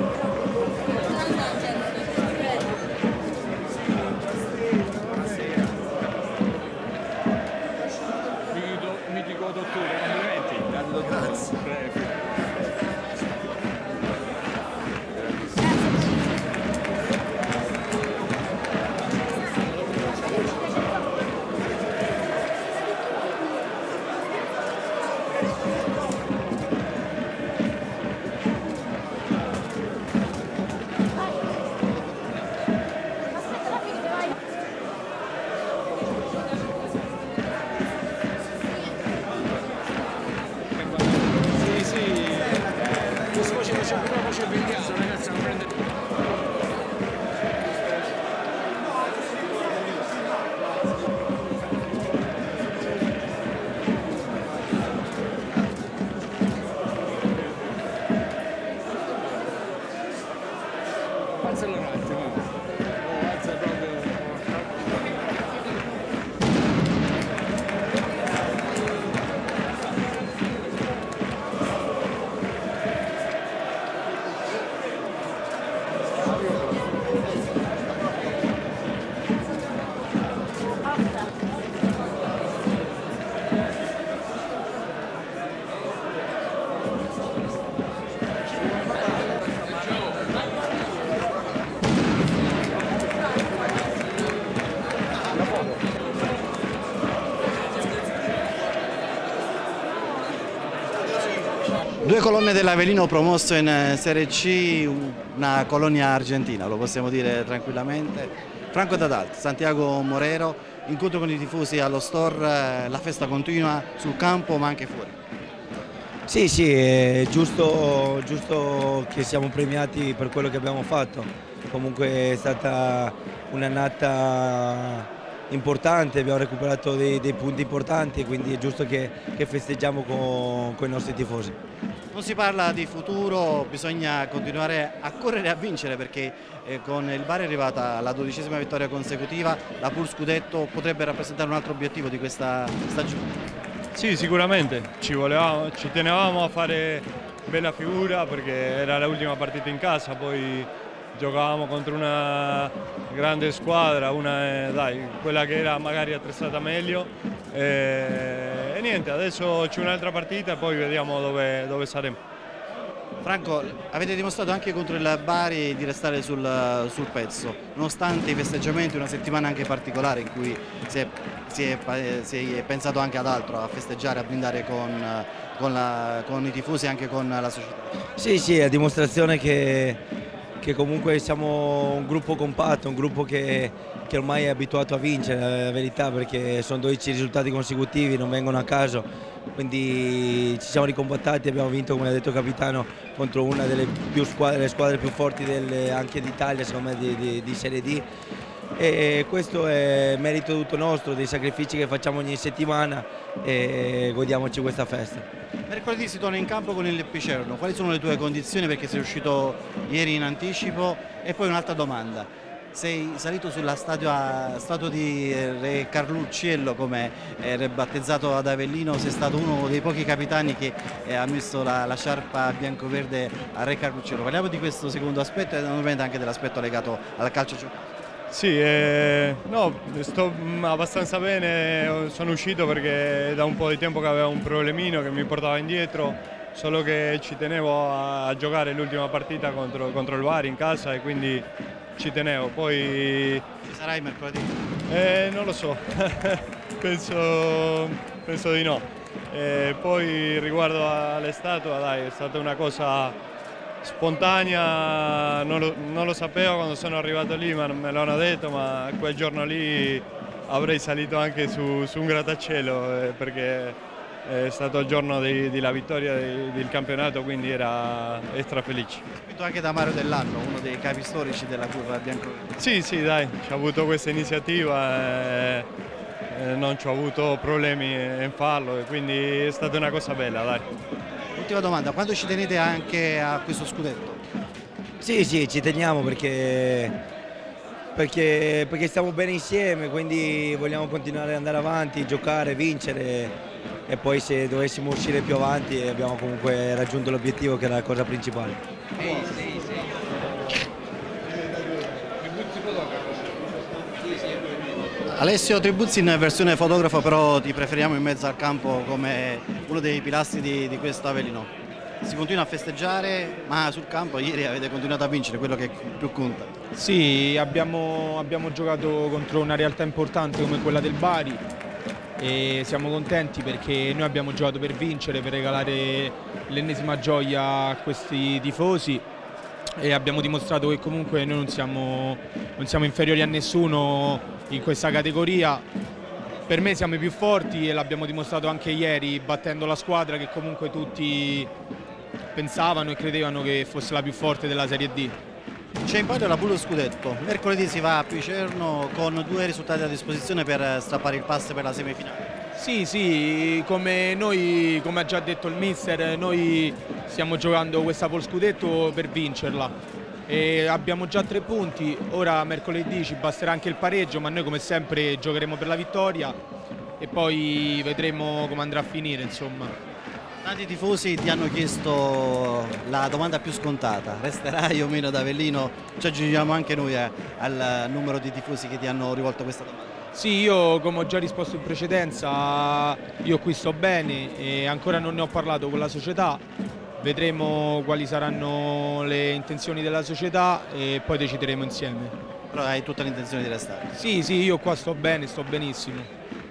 Mitico dottore, complimenti. Grazie. Ci vendiamo, ragazzi, non prende... Alzalo un attimo, alza proprio... Due colonne dell'Avellino promosso in Serie C, una colonia argentina, lo possiamo dire tranquillamente. Franco D'Adalto, Santiago Morero, incontro con i tifosi allo store, la festa continua sul campo ma anche fuori. Sì, è giusto che siamo premiati per quello che abbiamo fatto. Comunque è stata un'annata importante, abbiamo recuperato dei punti importanti, quindi è giusto che festeggiamo con i nostri tifosi. Non si parla di futuro, bisogna continuare a correre e a vincere perché con il Bari è arrivata la 12ª vittoria consecutiva, la pur scudetto potrebbe rappresentare un altro obiettivo di questa stagione. Sì, sicuramente, ci tenevamo a fare bella figura perché era l'ultima partita in casa, poi giocavamo contro una grande squadra, quella che era magari attrezzata meglio e niente, adesso c'è un'altra partita e poi vediamo dove saremo. Franco, avete dimostrato anche contro il Bari di restare sul pezzo, nonostante i festeggiamenti, una settimana anche particolare in cui si è pensato anche ad altro, a festeggiare, a brindare con i tifosi e anche con la società. Sì, è dimostrazione che comunque siamo un gruppo compatto, un gruppo che ormai è abituato a vincere, la verità, perché sono 12 risultati consecutivi, non vengono a caso, quindi ci siamo ricombattati, abbiamo vinto, come ha detto il capitano, contro una delle squadre più forti anche d'Italia, secondo me, di Serie D. E questo è merito tutto nostro, dei sacrifici che facciamo ogni settimana e godiamoci questa festa. Mercoledì si torna in campo con il Picerno, quali sono le tue condizioni perché sei uscito ieri in anticipo? E poi un'altra domanda, sei salito sulla statua di Re Carlucciello come ribattezzato ad Avellino, sei stato uno dei pochi capitani che ha messo la sciarpa bianco-verde a Re Carlucciello. Parliamo di questo secondo aspetto e naturalmente anche dell'aspetto legato al calcio giocato. Sì, no, sto abbastanza bene, sono uscito perché da un po' di tempo che avevo un problemino che mi portava indietro, solo che ci tenevo a giocare l'ultima partita contro il Bari in casa e quindi ci tenevo. Poi... Ci sarai mercoledì? Non lo so, penso di no. Poi riguardo alle statue, è stata una cosa spontanea, non lo sapevo quando sono arrivato lì, ma me l'hanno detto, ma quel giorno lì avrei salito anche su un grattacielo perché è stato il giorno della vittoria del campionato, quindi era extra felice. Scritto anche da Mario Dell'Anno, uno dei capi storici della curva bianco-verde. Sì, dai, ci ho avuto questa iniziativa e non ci ho avuto problemi in farlo e quindi è stata una cosa bella, dai. Ultima domanda, quando ci tenete anche a questo scudetto? Sì, ci teniamo perché stiamo bene insieme, quindi vogliamo continuare ad andare avanti, giocare, vincere e poi se dovessimo uscire più avanti abbiamo comunque raggiunto l'obiettivo che era la cosa principale. Sì. Alessio Tribuzzi in versione fotografo, però ti preferiamo in mezzo al campo come uno dei pilastri di questo Avellino. Si continua a festeggiare, ma sul campo ieri avete continuato a vincere, quello che più conta. Sì, abbiamo giocato contro una realtà importante come quella del Bari e siamo contenti perché noi abbiamo giocato per vincere, per regalare l'ennesima gioia a questi tifosi e abbiamo dimostrato che comunque noi non siamo inferiori a nessuno in questa categoria. Per me siamo i più forti e l'abbiamo dimostrato anche ieri battendo la squadra che comunque tutti pensavano e credevano che fosse la più forte della Serie D. C'è in palio la Bullo Scudetto, mercoledì si va a Picerno con 2 risultati a disposizione per strappare il pass per la semifinale. Sì, come ha già detto il mister, noi stiamo giocando questa Bullo Scudetto per vincerla. E abbiamo già 3 punti, ora mercoledì ci basterà anche il pareggio, ma noi come sempre giocheremo per la vittoria e poi vedremo come andrà a finire, insomma. Tanti tifosi ti hanno chiesto la domanda più scontata: resterai o meno ad Avellino? Ci aggiungiamo anche noi al numero di tifosi che ti hanno rivolto questa domanda. Sì, io come ho già risposto in precedenza, io qui sto bene e ancora non ne ho parlato con la società, vedremo quali saranno le intenzioni della società e poi decideremo insieme. Però hai tutta l'intenzione di restare? Sì, io qua sto bene, sto benissimo.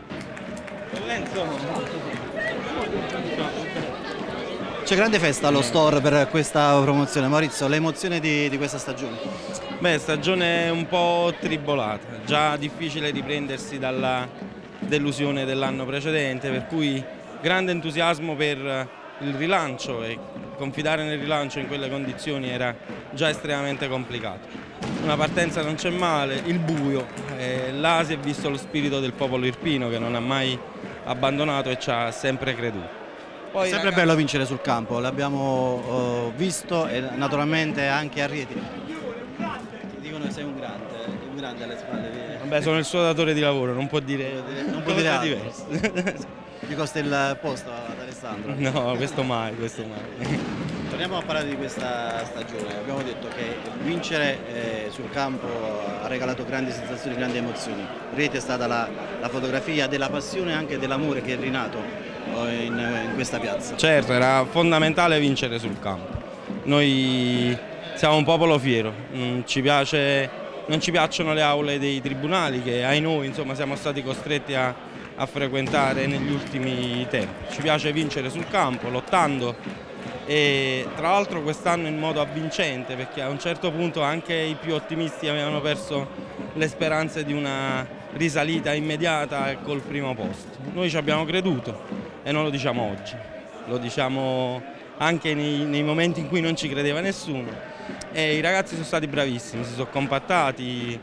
C'è grande festa allo store per questa promozione. Maurizio, le emozioni di questa stagione? Beh, stagione un po' tribolata, già difficile riprendersi dalla delusione dell'anno precedente, per cui grande entusiasmo per il rilancio e confidare nel rilancio in quelle condizioni era già estremamente complicato. Una partenza non c'è male, il buio, là si è visto lo spirito del popolo irpino che non ha mai abbandonato e ci ha sempre creduto. Poi, è sempre bello vincere sul campo, l'abbiamo visto e naturalmente anche a Rieti. Ti dicono che sei un grande alle spalle. Vabbè, sono il suo datore di lavoro, non può dire altro. diverso. Gli costa il posto ad Alessandro? No, questo mai. Torniamo a parlare di questa stagione. Abbiamo detto che vincere sul campo ha regalato grandi sensazioni, grandi emozioni. Rieti è stata la fotografia della passione e anche dell'amore che è rinato in questa piazza. Certo, era fondamentale vincere sul campo. Noi siamo un popolo fiero, non ci piacciono le aule dei tribunali che ai noi insomma siamo stati costretti a frequentare negli ultimi tempi. Ci piace vincere sul campo, lottando e tra l'altro quest'anno in modo avvincente, perché a un certo punto anche i più ottimisti avevano perso le speranze di una risalita immediata col primo posto. Noi ci abbiamo creduto e non lo diciamo oggi, lo diciamo anche nei momenti in cui non ci credeva nessuno e i ragazzi sono stati bravissimi, si sono compattati,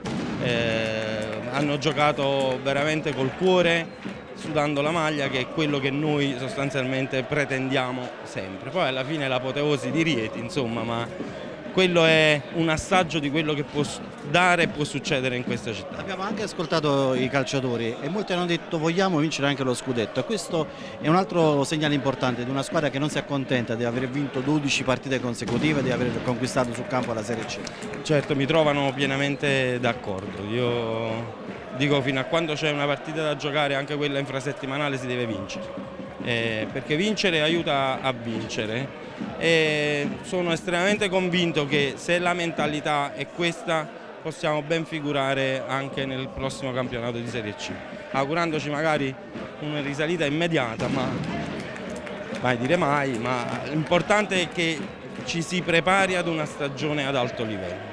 hanno giocato veramente col cuore, sudando la maglia, che è quello che noi sostanzialmente pretendiamo sempre. Poi alla fine l'apoteosi di Rieti, insomma, ma quello è un assaggio di quello che può dare e può succedere in questa città. Abbiamo anche ascoltato i calciatori e molti hanno detto vogliamo vincere anche lo scudetto, e questo è un altro segnale importante di una squadra che non si accontenta di aver vinto 12 partite consecutive, di aver conquistato sul campo la Serie C. Certo, mi trovano pienamente d'accordo. Io dico fino a quando c'è una partita da giocare, anche quella infrasettimanale, si deve vincere, perché vincere aiuta a vincere e sono estremamente convinto che se la mentalità è questa possiamo ben figurare anche nel prossimo campionato di Serie C, augurandoci magari una risalita immediata, ma mai dire mai, ma l'importante è che ci si prepari ad una stagione ad alto livello.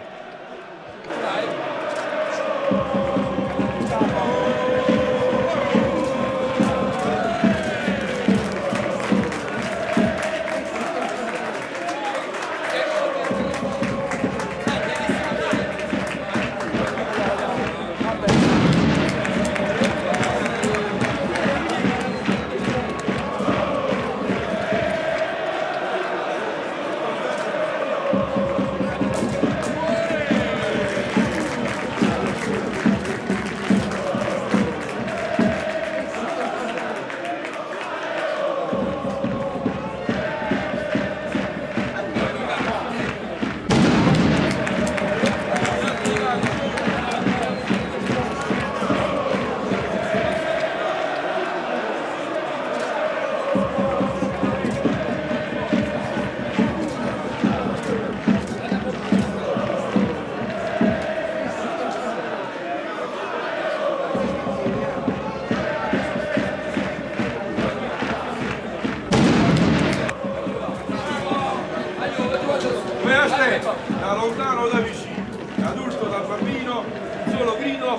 aspetta, da lontano o da vicino, da adulto, da bambino, solo grido.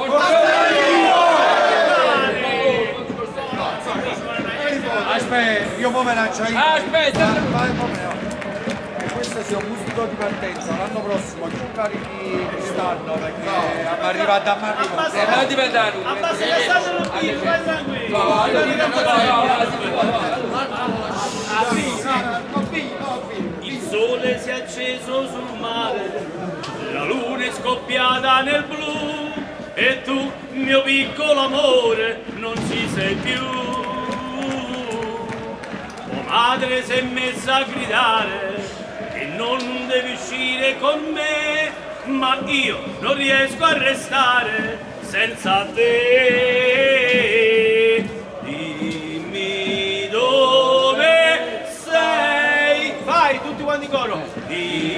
Aspetta, io poi me lancio io. Aspetta! E questo sia un musico di partenza, l'anno prossimo più carichi quest'anno perché abbiamo arrivato a Marino. Non diventare uno. Abbassa che stanno il tiro, vai tranquillo. Il sole si è acceso sul mare, la luna è scoppiata nel blu e tu, mio piccolo amore, non ci sei più. Oh madre, si è messa a gridare che non devi uscire con me, ma io non riesco a restare senza te. Dimmi dove sei. Vai, tutti quanti in coro. Dimmi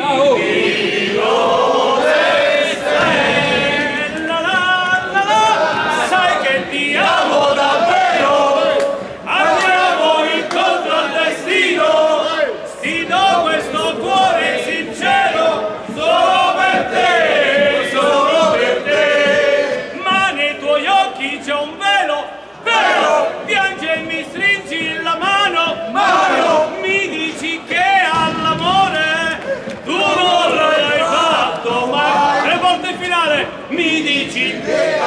dove sei. La la la la. Sai che ti amo davvero. Andiamo incontro al destino. Ti do questo cuore sincero solo per te, solo per te. Ma nei tuoi occhi c'è un velo, velo. Piange e mi stringi la mano, mano. Mi dici che all'amore tu non l'hai fatto mai. Le volte finale mi dici che